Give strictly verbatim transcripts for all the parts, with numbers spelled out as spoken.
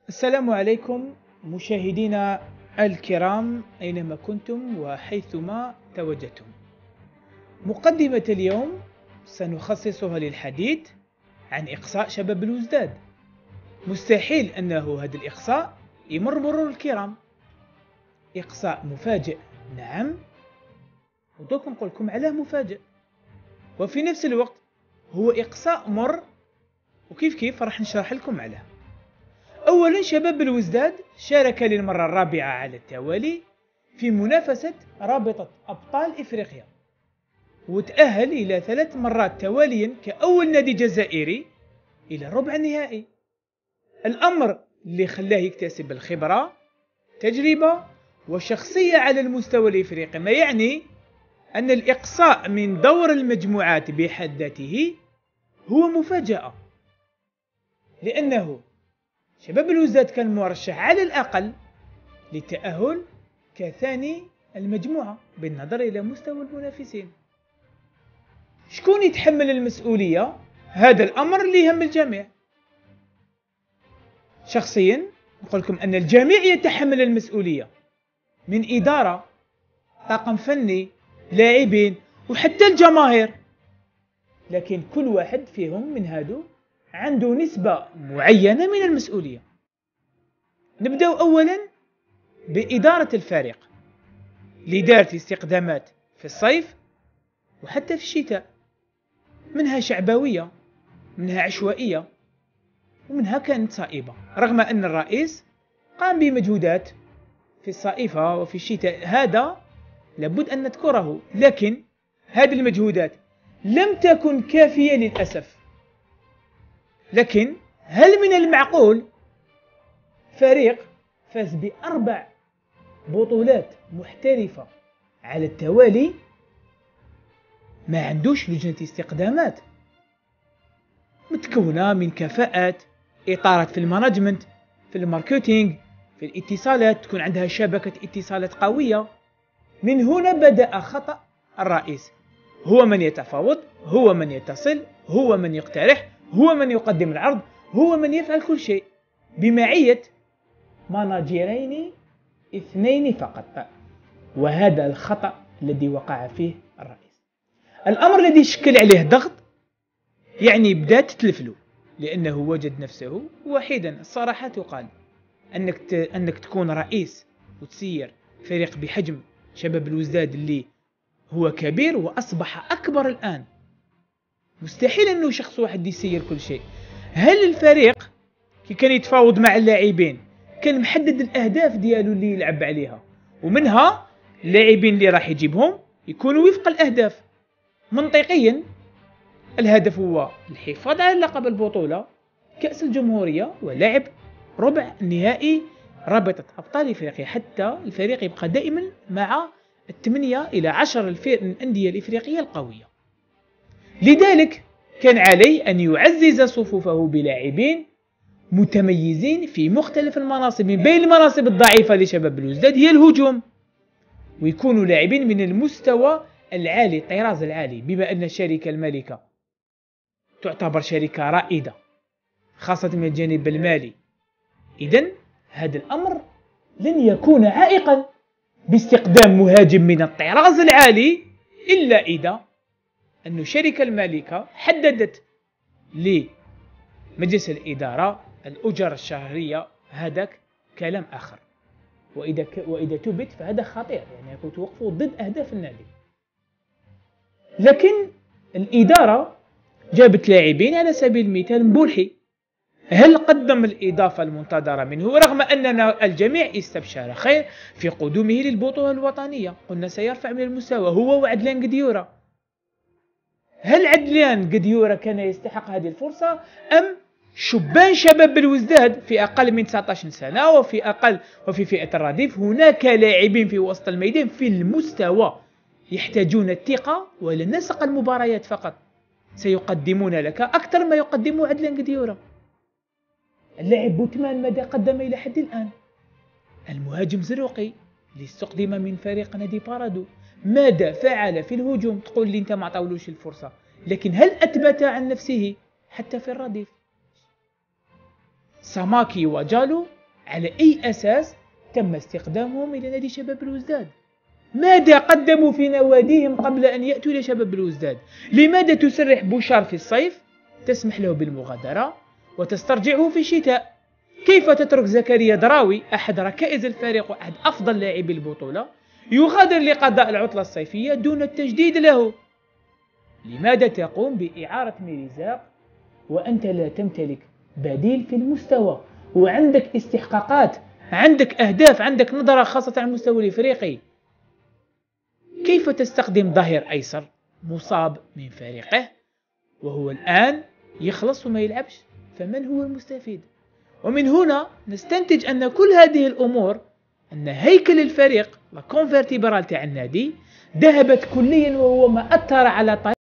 السلام عليكم مشاهدينا الكرام أينما كنتم وحيثما تواجدتم. مقدمة اليوم سنخصصها للحديث عن إقصاء شباب الوزداد. مستحيل أنه هذا الإقصاء يمر مرور الكرام. إقصاء مفاجئ، نعم، ودوك نقول لكم علاه مفاجئ، وفي نفس الوقت هو إقصاء مر، وكيف كيف راح نشرح لكم عليه. أولا، شباب الوزداد شارك للمرة الرابعة على التوالي في منافسة رابطة أبطال إفريقيا، وتأهل إلى ثلاث مرات تواليا كأول نادي جزائري إلى ربع النهائي، الأمر اللي خلاه يكتسب الخبرة، تجربة وشخصية على المستوى الإفريقي، ما يعني أن الإقصاء من دور المجموعات بحد ذاته هو مفاجأة، لأنه شباب الوزداد كان مرشح على الأقل للتأهل كثاني المجموعة بالنظر إلى مستوى المنافسين. شكون يتحمل المسؤولية؟ هذا الأمر اللي يهم الجميع. شخصيا نقول لكم أن الجميع يتحمل المسؤولية، من إدارة، طاقم فني، لاعبين، وحتى الجماهير، لكن كل واحد فيهم من هادو عنده نسبة معينة من المسؤولية. نبدأ أولا بإدارة الفريق اللي دارت استقدامات في الصيف وحتى في الشتاء، منها شعبوية، منها عشوائية، ومنها كانت صائبة، رغم أن الرئيس قام بمجهودات في الصيفة وفي الشتاء، هذا لابد أن نذكره، لكن هذه المجهودات لم تكن كافية للأسف. لكن هل من المعقول فريق فاز بأربع بطولات محترفة على التوالي ما عندوش لجنة استقدامات متكونة من كفاءات، إطارات في المانجمنت، في الماركتينج، في الاتصالات، تكون عندها شبكة اتصالات قوية؟ من هنا بدأ خطأ الرئيس، هو من يتفاوض، هو من يتصل، هو من يقترح، هو من يقدم العرض، هو من يفعل كل شيء بمعية ماناجيرين اثنين فقط، وهذا الخطأ الذي وقع فيه الرئيس. الأمر الذي شكل عليه ضغط، يعني بدأت تتلفله، لأنه وجد نفسه وحيدا. الصراحة تقال أنك ت... أنك تكون رئيس وتسير فريق بحجم شباب الوزداد اللي هو كبير وأصبح أكبر الآن، مستحيل أنه شخص واحد يسير كل شيء. هل الفريق كي كان يتفاوض مع اللاعبين كان محدد الأهداف ديالو اللي يلعب عليها، ومنها اللاعبين اللي راح يجيبهم يكونوا وفق الأهداف؟ منطقيا الهدف هو الحفاظ على لقب البطولة، كأس الجمهورية، ولعب ربع نهائي رابطة أبطال إفريقيا، حتى الفريق يبقى دائما مع الثمانية إلى عشر الأندية الإفريقية القوية. لذلك كان عليه أن يعزز صفوفه بلاعبين متميزين في مختلف المناصب. من بين المناصب الضعيفة لشباب الوزداد هي الهجوم، ويكونوا لاعبين من المستوى العالي، الطراز العالي، بما أن الشركة المالكة تعتبر شركة رائدة خاصة من الجانب المالي. إذن هذا الأمر لن يكون عائقا باستقدام مهاجم من الطراز العالي، إلا إذا أن الشركة المالكة حددت لمجلس الإدارة الأجر الشهرية، هذاك كلام آخر، وإذا ك... وإذا تبت فهذا خطير، يعني يكون توقفوا ضد أهداف النادي. لكن الإدارة جابت لاعبين، على سبيل المثال مبولحي، هل قدم الإضافة المنتظرة منه؟ رغم أننا الجميع استبشر خير في قدومه للبطولة الوطنية، قلنا سيرفع من المستوى هو وعدلان قديورة. هل عدلان قديورة كان يستحق هذه الفرصة، أم شبان شباب الوزداد في أقل من تسعة عشر سنة وفي أقل وفي فئة الرديف؟ هناك لاعبين في وسط الميدان في المستوى يحتاجون الثقة ولا نسق المباريات فقط، سيقدمون لك أكثر ما يقدمه عدلان قديورة. اللاعب بوتمان ماذا قدم إلى حد الآن؟ المهاجم زروقي اللي استقدم من فريق نادي بارادو ماذا فعل في الهجوم؟ تقول لي أنت ما عطاولوش الفرصة، لكن هل أثبت عن نفسه حتى في الرديف؟ ساماكي وجالو على أي أساس تم استخدامهم إلى نادي شباب بلوزداد؟ ماذا قدموا في نواديهم قبل أن يأتوا إلى شباب بلوزداد؟ لماذا تسرح بوشار في الصيف، تسمح له بالمغادرة وتسترجعه في الشتاء؟ كيف تترك زكريا دراوي أحد ركائز الفريق وأحد أفضل لاعبي البطولة يغادر لقضاء العطلة الصيفية دون التجديد له؟ لماذا تقوم بإعارة ميرزاق وأنت لا تمتلك بديل في المستوى وعندك استحقاقات، عندك أهداف، عندك نظرة خاصة على المستوى الإفريقي؟ كيف تستخدم ظهير أيسر مصاب من فريقه وهو الآن يخلص وما يلعبش؟ فمن هو المستفيد؟ ومن هنا نستنتج أن كل هذه الأمور، أن هيكل الفريق لا كونفرتيبرال تاع النادي ذهبت كليا، وهو ما أثر على طريق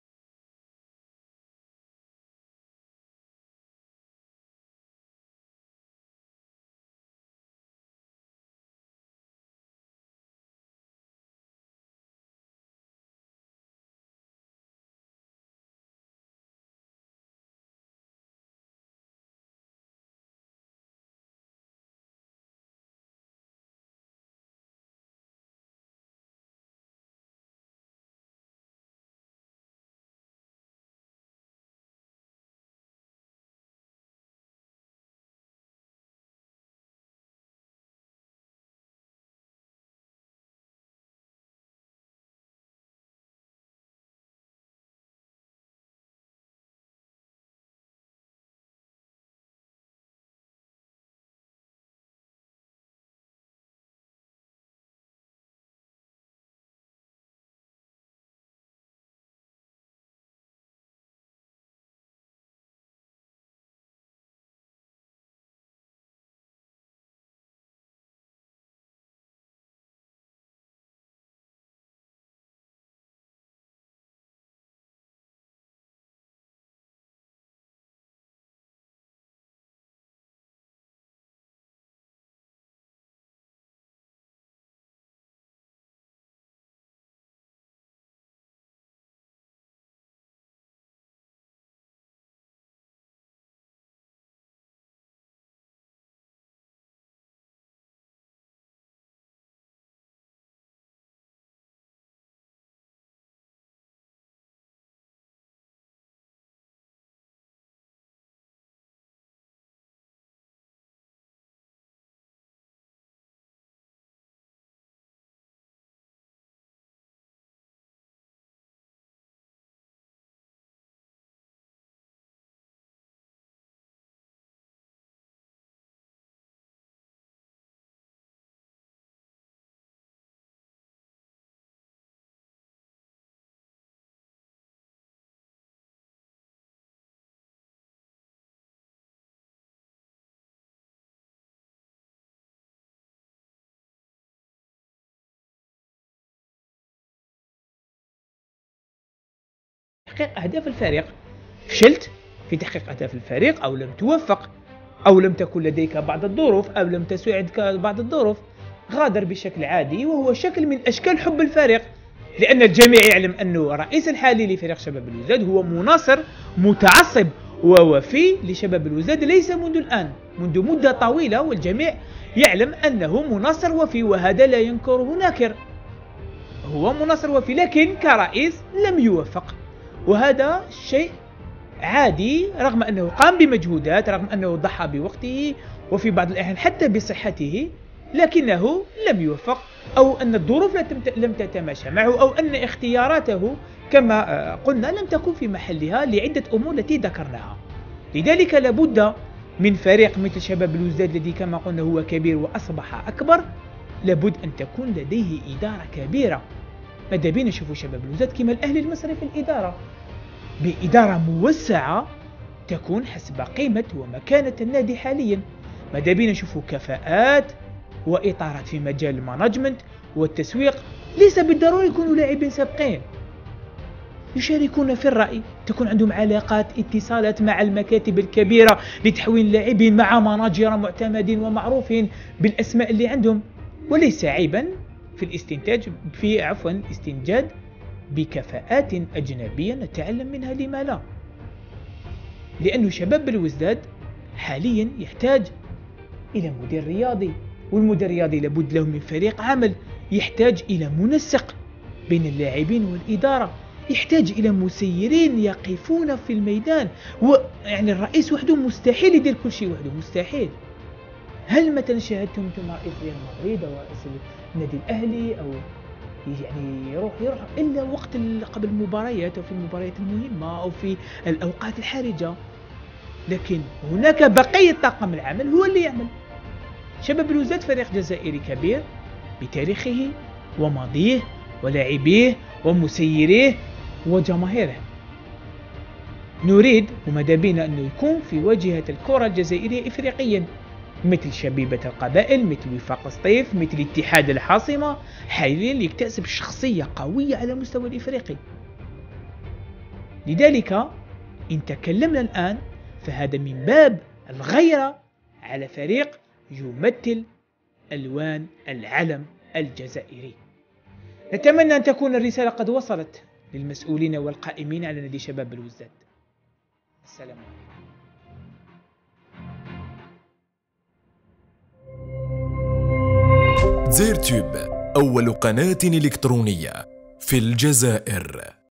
تحقيق أهداف الفريق. فشلت في تحقيق أهداف الفريق، أو لم توفق، أو لم تكن لديك بعض الظروف، أو لم تساعدك بعض الظروف، غادر بشكل عادي، وهو شكل من أشكال حب الفريق، لأن الجميع يعلم أن الرئيس الحالي لفريق شباب بلوزداد هو مناصر متعصب ووفي لشباب بلوزداد، ليس منذ الآن، منذ مدة طويلة، والجميع يعلم أنه مناصر وفي، وهذا لا ينكره ناكر، هو مناصر وفي، لكن كرئيس لم يوفق، وهذا شيء عادي، رغم أنه قام بمجهودات، رغم أنه ضحى بوقته وفي بعض الأحيان حتى بصحته، لكنه لم يوفق، أو أن الظروف لم تتماشى معه، أو أن اختياراته كما قلنا لم تكن في محلها لعدة أمور التي ذكرناها. لذلك لابد من فريق مثل شباب بلوزداد الذي كما قلنا هو كبير وأصبح أكبر، لابد أن تكون لديه إدارة كبيرة. ماذا بينا نشوفوا شباب بلوزداد كما الأهلي المصري في الإدارة، بإدارة موسعة تكون حسب قيمة ومكانة النادي حاليا. ماذا بينا نشوفوا كفاءات وإطارات في مجال المانجمنت والتسويق، ليس بالضروري يكونوا لاعبين سابقين، يشاركون في الرأي، تكون عندهم علاقات اتصالات مع المكاتب الكبيرة لتحويل اللاعبين مع مناجر معتمدين ومعروفين بالأسماء اللي عندهم، وليس عيبا في الاستنتاج في عفوا الاستنجاد بكفاءات أجنبية نتعلم منها، لما لا؟ لأن شباب بلوزداد حاليا يحتاج إلى مدير رياضي، والمدير الرياضي لابد له من فريق عمل، يحتاج إلى منسق بين اللاعبين والإدارة، يحتاج إلى مسيرين يقفون في الميدان. ويعني الرئيس وحده مستحيل يدير كل شيء وحده، مستحيل. هل مثلا شاهدتم انتم رئيس ريال مدريد او رئيس النادي الاهلي او يعني يروح يروح الا وقت قبل المباريات او في المباريات المهمه او في الاوقات الحرجه؟ لكن هناك بقيه طاقم العمل هو اللي يعمل. شباب بلوزداد فريق جزائري كبير بتاريخه وماضيه ولاعبيه ومسيريه وجماهيره. نريد وماذا بينا أنه يكون في واجهة الكرة الجزائرية إفريقيا، مثل شبيبة القبائل، مثل وفاق سطيف، مثل اتحاد العاصمة، حاليا يكتسب شخصية قوية على المستوى الإفريقي. لذلك إن تكلمنا الآن فهذا من باب الغيرة على فريق يمثل ألوان العلم الجزائري. نتمنى أن تكون الرسالة قد وصلت للمسؤولين والقائمين على نادي شباب بلوزداد. السلام عليكم. زيرتيوب، أول قناة إلكترونية في الجزائر.